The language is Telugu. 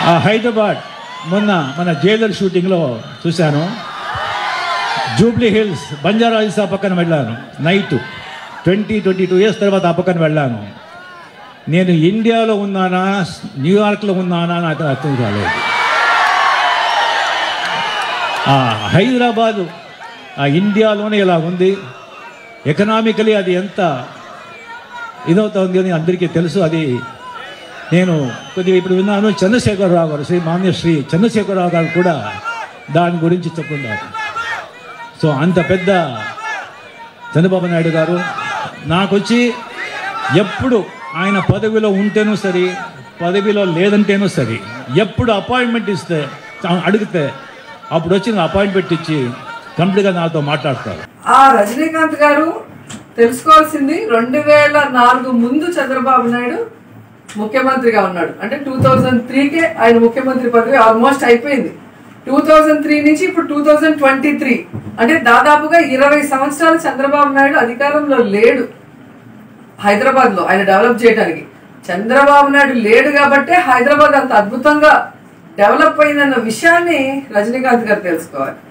హైదరాబాద్ మొన్న మన జైలర్ షూటింగ్లో చూశాను. జూబ్లీ హిల్స్ బంజారా హిల్స్ ఆ పక్కన వెళ్ళాను. నైట్ 22 years తర్వాత ఆ పక్కన వెళ్ళాను. నేను ఇండియాలో ఉన్నానా న్యూయార్క్లో ఉన్నానా నాకు అర్థం కాలేదు. హైదరాబాదు ఇండియాలోనే ఇలా ఉంది. ఎకనామికలీ అది ఎంత ఇదవుతుంది అని అందరికీ తెలుసు. అది నేను కొద్దిగా ఇప్పుడు విన్నాను. చంద్రశేఖరరావు గారు, శ్రీ చంద్రశేఖరరావు గారు కూడా దాని గురించి చెప్పుకున్నారు. సో అంత పెద్ద చంద్రబాబు నాయుడు గారు నాకు వచ్చి ఎప్పుడు ఆయన పదవిలో ఉంటేనూ సరే, పదవిలో లేదంటేనూ సరే, ఎప్పుడు అపాయింట్మెంట్ ఇస్తే అడిగితే అప్పుడు వచ్చి అపాయింట్మెంట్ ఇచ్చి కంప్లీట్గా నాతో మాట్లాడతారు. రజనీకాంత్ గారు తెలుసుకోవాల్సింది 2004 ముందు చంద్రబాబు నాయుడు ముఖ్యమంత్రిగా ఉన్నాడు. అంటే 2003కే ఆయన ముఖ్యమంత్రి పదవి ఆల్మోస్ట్ అయిపోయింది. 2003 నుంచి ఇప్పుడు 2023 అంటే దాదాపుగా 20 సంవత్సరాలు చంద్రబాబు నాయుడు అధికారంలో లేడు. హైదరాబాద్ లో ఆయన డెవలప్ చేయడానికి చంద్రబాబు నాయుడు లేడు కాబట్టే హైదరాబాద్ అంత అద్భుతంగా డెవలప్ అయిందన్న విషయాన్ని రజనీకాంత్ గారు తెలుసుకోవాలి.